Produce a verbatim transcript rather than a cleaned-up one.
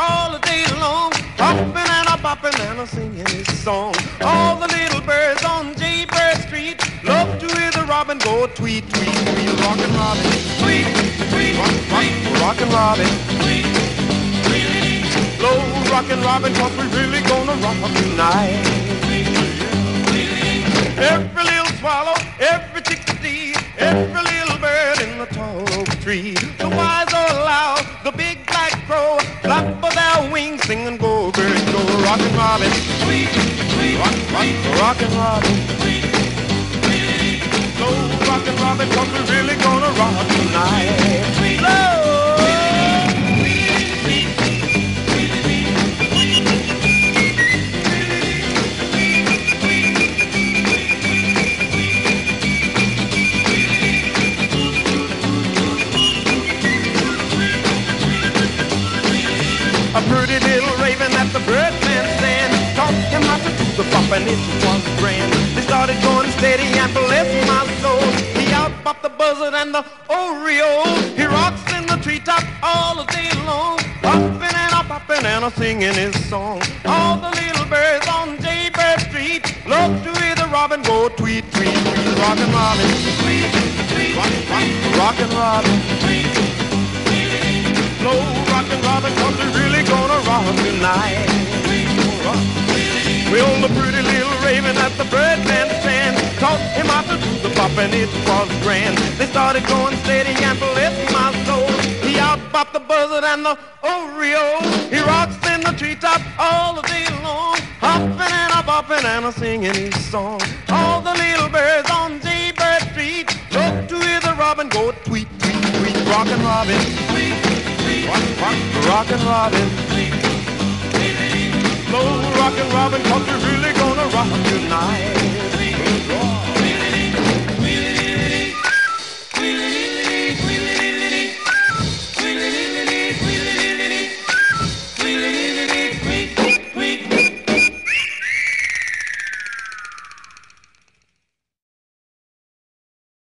all the day long, hopping and a bopping and a singing his song. All the little birds on Jaybird Street love to hear the robin go tweet, tweet, tweet. Rockin' Robin, tweet, tweet, rock, rock, rockin' Robin, tweet, tweet. Slow rockin' Robin, 'cause we really gonna rock tonight. Every little swallow, every chickadee, every little bird in the tall oak tree, the wise or loud, the big black crow, flap of their wings, sing and go, bird, go, rockin' Robin, tweet, tweet, rock, rock, rockin' Robin, tweet, tweet. Slow rockin' Robin, 'cause we're really gonna rock tonight. Slow. A pretty little raven at the Birdman stand taught him how to do the bop, and it was grand. They started going steady and bless my soul. He out-bopped the buzzard and the oriole. He rocks in the treetop all the day long, hopping and a bopping and a singing his song. All the little birds on Jaybird Street love to hear the robin go tweet, tweet, tweet. Rockin' Robin, tweet, tweet, rock, rock, rockin' Robin, tweet, tweet. Slow rockin' Robin, 'cause we're really gonna rock tonight. Well, the pretty little raven at the Birdman stand taught him how to do the bop, and it was grand. They started going steady and bless my soul. He out-bopped the buzzard and the oriole. He rocks in the treetop all the day long, hopping and a bopping and a singing his song. All the little birds on Jaybird Street love to hear the robin go tweet, tweet, tweet. Rockin' Robin, tweet, tweet, rock, rock, rockin' Robin, tweet, tweet. Slow rockin' Robin, 'cause we're really